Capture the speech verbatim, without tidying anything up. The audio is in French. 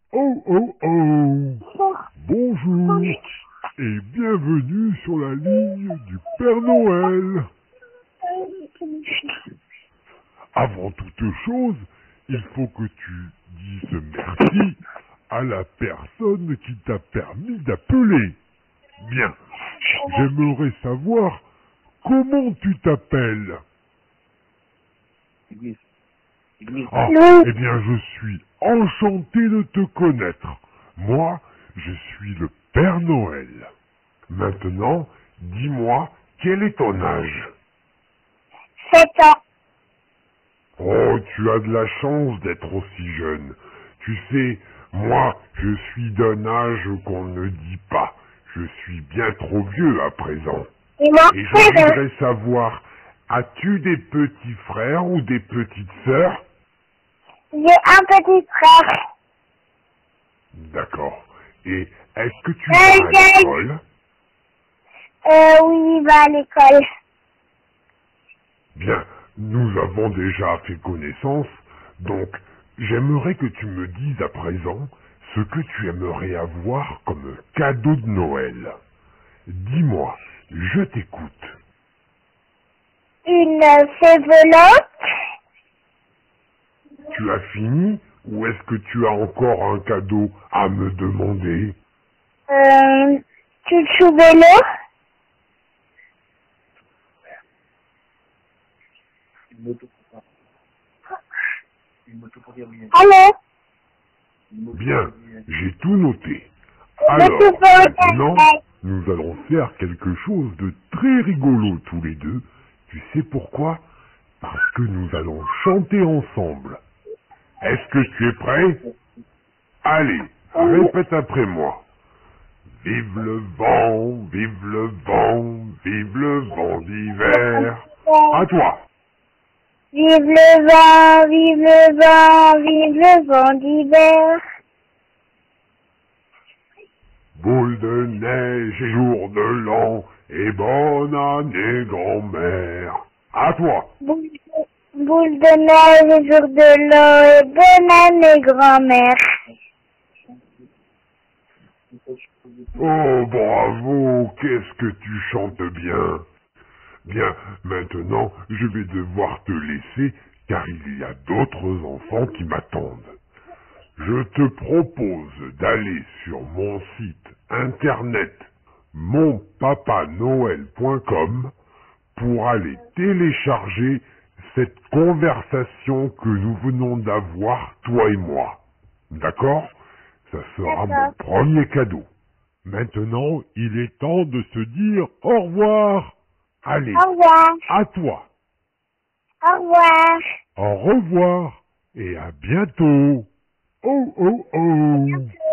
Oh oh oh. Bonjour et bienvenue sur la ligne du Père Noël. Avant toute chose, il faut que tu dises merci à la personne qui t'a permis d'appeler. Bien, j'aimerais savoir comment tu t'appelles. Ah, eh bien, je suis enchanté de te connaître. Moi, je suis le Père Noël. Maintenant, dis-moi, quel est ton âge? Sept ans. Oh, tu as de la chance d'être aussi jeune. Tu sais, moi, je suis d'un âge qu'on ne dit pas. Je suis bien trop vieux à présent. Et moi, Et je voudrais savoir, as-tu des petits frères ou des petites sœurs? j'ai un petit frère. D'accord. Et est-ce que tu vas à l'école? Euh, oui, il va à l'école. Bien, nous avons déjà fait connaissance, donc j'aimerais que tu me dises à présent ce que tu aimerais avoir comme cadeau de Noël. Dis-moi, je t'écoute. Une févelotte. Tu as fini ou est-ce que tu as encore un cadeau à me demander? Euh, chouchou vélo. Allô? Bien, j'ai tout noté. Alors, maintenant, nous allons faire quelque chose de très rigolo tous les deux. Tu sais pourquoi? Parce que nous allons chanter ensemble. Est-ce que tu es prêt? Allez, répète après moi. Vive le vent, vive le vent, vive le vent d'hiver. À toi. Vive le vent, vive le vent, vive le vent d'hiver. Boule de neige et jour de l'an, et bonne année grand-mère. À toi. Boule de, boule de neige, jour de l'eau et bonne année grand-mère. Oh, bravo, qu'est-ce que tu chantes bien. Bien, maintenant, je vais devoir te laisser, car il y a d'autres enfants qui m'attendent. Je te propose d'aller sur mon site internet mon papa noël point com pour aller télécharger cette conversation que nous venons d'avoir, toi et moi. D'accord? Ça sera mon premier cadeau. Maintenant, il est temps de se dire au revoir. Allez, Au revoir. à toi. Au revoir. Au revoir et à bientôt. Oh, oh, oh.